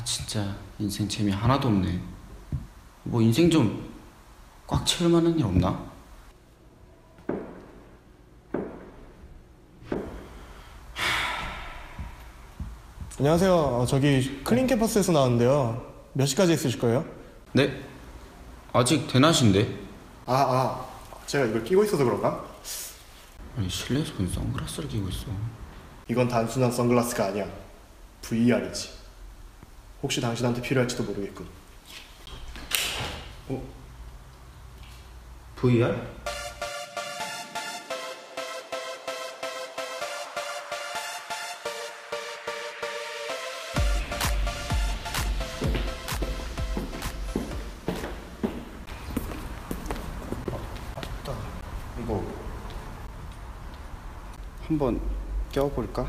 진짜 인생 재미 하나도 없네. 뭐 인생 좀 꽉 채울 만한 일 없나? 안녕하세요. 저기 클린 캠퍼스에서 나왔는데요. 몇 시까지 있으실 거예요? 네? 아직 대낮인데? 제가 이걸 끼고 있어서 그런가? 아니 실내에서 왜 선글라스를 끼고 있어? 이건 단순한 선글라스가 아니야. VR이지. 혹시 당신한테 필요할지도 모르겠군. VR? 이거 한번 껴볼까?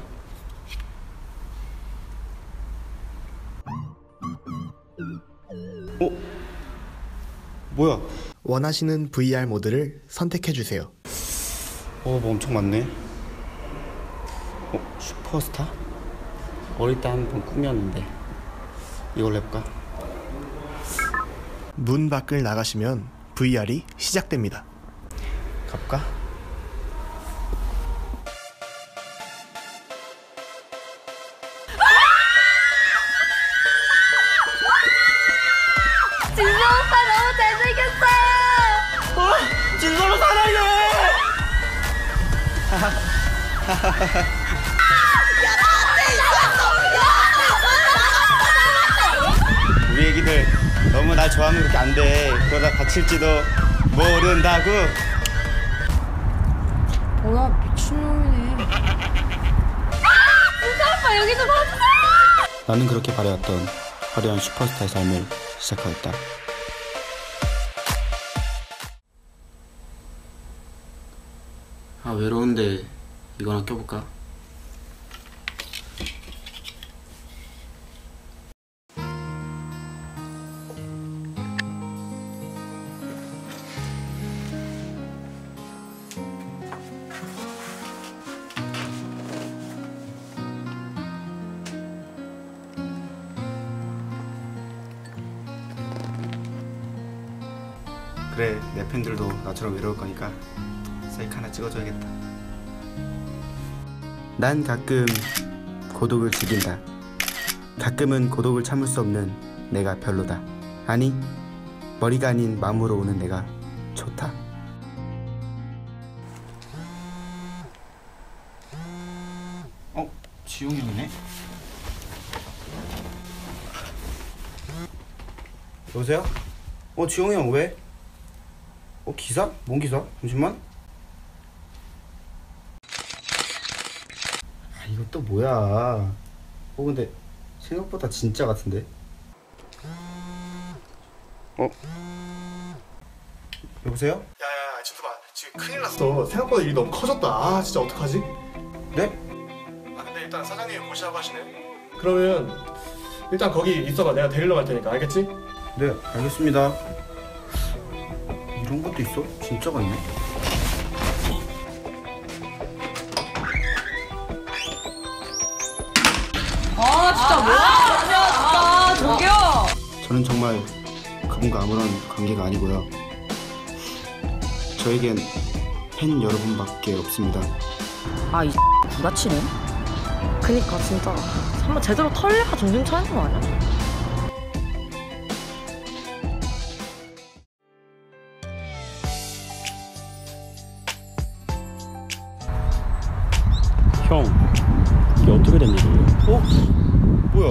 뭐야? 원하시는 VR 모드를 선택해주세요. 뭐 엄청 많네. 슈퍼스타? 어릴 때 한 번 꿈이었는데 이걸로 해볼까? 문 밖을 나가시면 VR이 시작됩니다. 가볼까? 진서 오빠 너무 잘생겼어요. 진서로 사랑해! 우리 애기들 너무 날 좋아하면 그렇게 안 돼. 그러다 다칠지도 모른다고. 뭐야 미친놈이네. 진서 오빠 여기 좀 봐주세요. 나는 그렇게 바래왔던 화려한 슈퍼스타의 삶을 시작하였다. 아 외로운데 이거나 껴볼까? 그래, 내 팬들도 나처럼 외로울 거니까 셀카 하나 찍어줘야겠다. 난 가끔 고독을 즐긴다. 가끔은 고독을 참을 수 없는 내가 별로다. 아니, 머리가 아닌 마음으로 오는 내가 좋다. 지용이 형이네? 여보세요? 지용이 형 왜? 기사? 뭔 기사? 잠시만. 이거 또 뭐야? 근데 생각보다 진짜 같은데? 여보세요? 야야야, 진서봐. 지금 큰일 났어. 생각보다 일이 너무 커졌다. 진짜 어떡하지? 네? 근데 일단 사장님이 모시라고 하시네. 그러면 일단 거기 있어봐. 내가 데리러 갈 테니까. 알겠지? 네, 알겠습니다. 이런 것도 있어? 진짜 같네. 진짜 뭐야? 진짜 저기요. 저는 정말 그분과 아무런 관계가 아니고요. 저에겐 팬 여러분밖에 없습니다. 이 구라치네. 그니까 진짜 한번 제대로 털려가 정신 차리는 거 아니야? 형, 이게 어떻게 된 일이에요? 뭐야?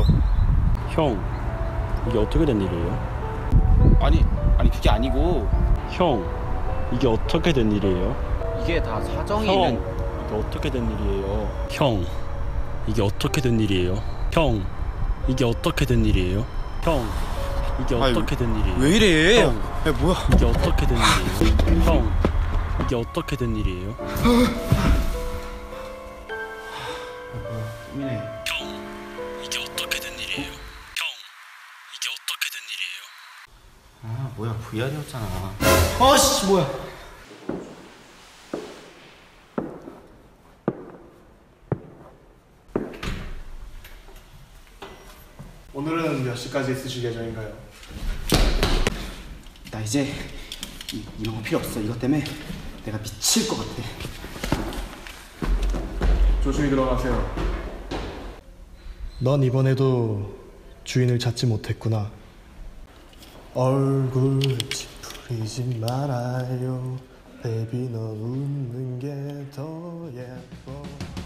형, 이게 어떻게 된 일이에요? 아니 그게 아니고 형, 이게 어떻게 된 일이에요? 이게 다 사정이 형, 있는. 이게 어떻게 된 일이에요? 형, 이게 어떻게 된 일이에요? 형, 이게 어떻게 된 일이에요? 형, 이게 어떻게 된 일이에요? 왜 이래? 형, 야 뭐야? 이게 어떻게 된 일이에요? 형, 이게 어떻게 된 일이에요? 꿈이네. 형, 이게 어떻게 된 일이에요? 형, 이게 어떻게 된 일이에요? 뭐야 VR이었잖아. 씨 뭐야? 오늘은 몇 시까지 있으실 예정인가요? 나 이제 이런 거 필요 없어. 이것 때문에 내가 미칠 것 같아. 조심히 들어가세요. 넌 이번에도 주인을 찾지 못했구나. 얼굴 찌푸리지 말아요. 베이비 너 웃는 게 더 예뻐.